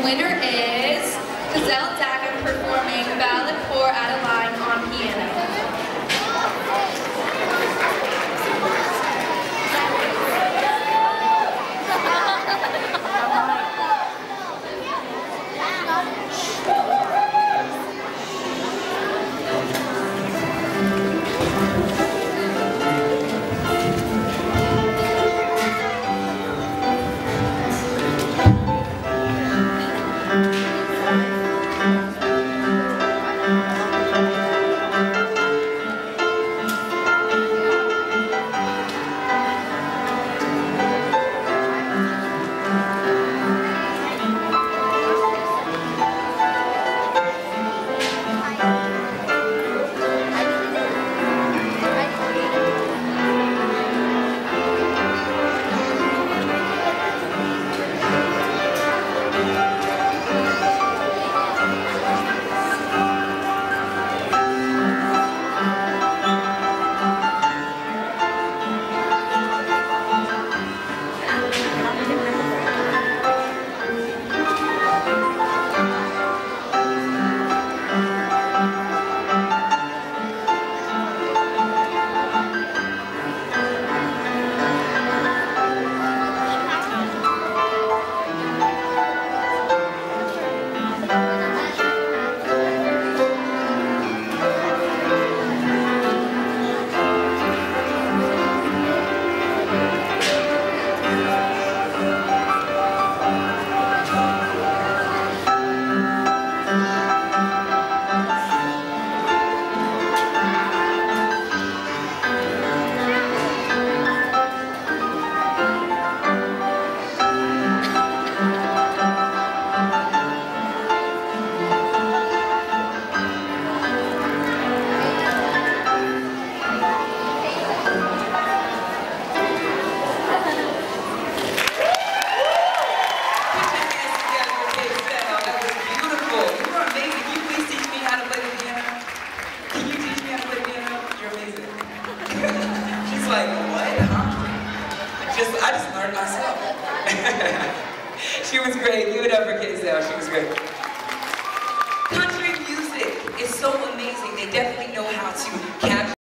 winner is Gazelle Dagan performing Ballad for Adeline on piano. Like, what, huh? I just learned myself. She was great. Give it up for Gazelle. She was great. Country music is so amazing. They definitely know how to capture